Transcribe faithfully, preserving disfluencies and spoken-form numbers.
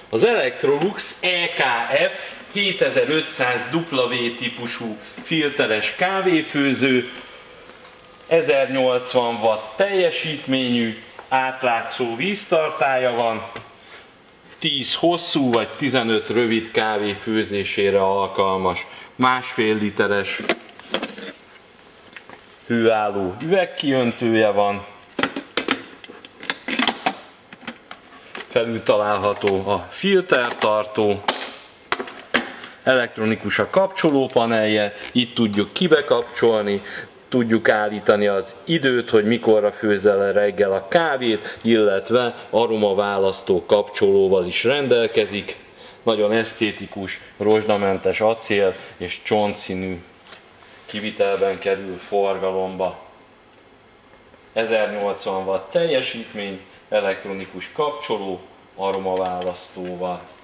Az Electrolux E K F hétezer-ötszáz W típusú filteres kávéfőző, ezernyolcvan watt teljesítményű, átlátszó víztartálya van, tíz hosszú vagy tizenöt rövid kávé főzésére alkalmas, másfél literes hőálló üvegkiöntője van, felül található a filtertartó, elektronikus a kapcsolópanelje, itt tudjuk kibekapcsolni, tudjuk állítani az időt, hogy mikorra főzze le reggel a kávét, illetve aromaválasztó kapcsolóval is rendelkezik. Nagyon esztétikus, rozsdamentes acél és csontszínű kivitelben kerül forgalomba. ezernyolcvan watt teljesítmény, elektronikus kapcsoló, aromaválasztóval.